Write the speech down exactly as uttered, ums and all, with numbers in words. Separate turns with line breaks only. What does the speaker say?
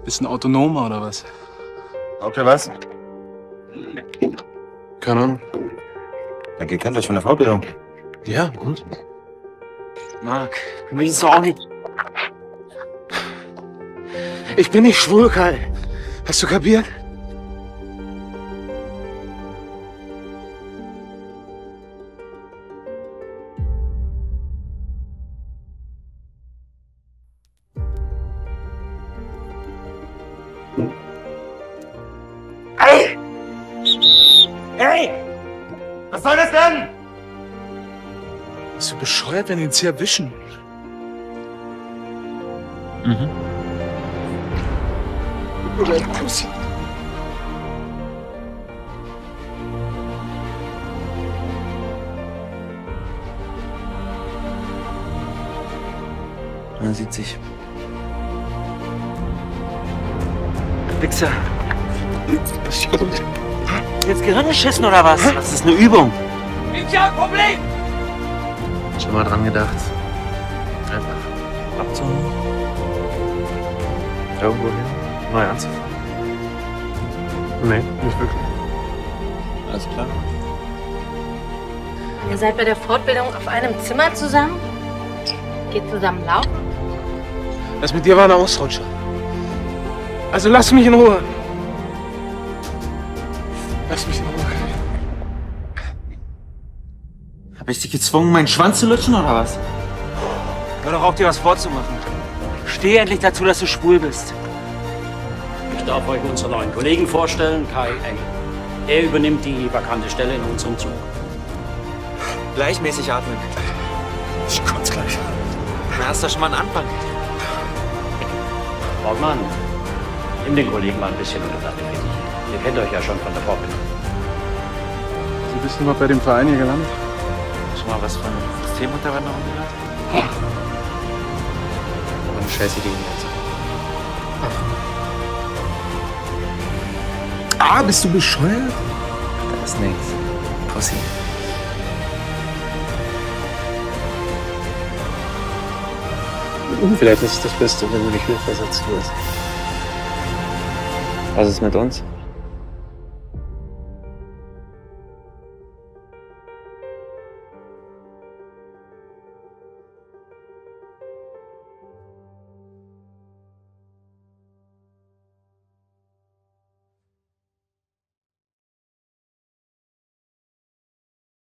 Bist ein Autonomer oder was?
Okay, was?
Keine Ahnung.
Ja, ihr kennt euch von der Fortbildung.
Ja, und?
Marc, du willst doch auch nicht.
Ich bin nicht schwul, Kai. Hast du kapiert?
Hey! Hey! Was soll das denn?
Bist du bescheuert, wenn die uns hier erwischen?
Mhm.
Oder ein Pussy.
Man sieht sich. Wichser. Jetzt Gehirn geschissen oder was? Das ist eine Übung.
Ich hab ein Problem!
Schon mal dran gedacht. Einfach abzuhauen. Irgendwo hin. Neu anzufangen.
Nee, nicht wirklich.
Alles klar.
Ihr seid bei der Fortbildung auf einem Zimmer zusammen? Geht zusammen laufen?
Das mit dir war ein Ausrutscher. Also lass mich in Ruhe. Lass mich in Ruhe.
Hab ich dich gezwungen, meinen Schwanz zu lutschen oder was? Hör doch auf, dir was vorzumachen. Steh endlich dazu, dass du schwul bist.
Ich darf euch unseren neuen Kollegen vorstellen, Kai Engel. Er übernimmt die vakante Stelle in unserem Zug.
Gleichmäßig atmen.
Ich kotze gleich.
Na, hast du schon mal einen Anfang.
Borgmann, nimm den Kollegen mal ein bisschen unter deine Fittiche. Ihr kennt euch ja schon von der Fortbildung.
Sie bist du mal bei dem Verein hier gelandet?
Schon mal was von Systemunterwanderung gehört?
Aber eine scheiß Idee jetzt. Ah, bist du bescheuert?
Da ist nichts. Pussy.
Vielleicht ist es das Beste, wenn du dich wieder versetzt wirst.
Was ist mit uns?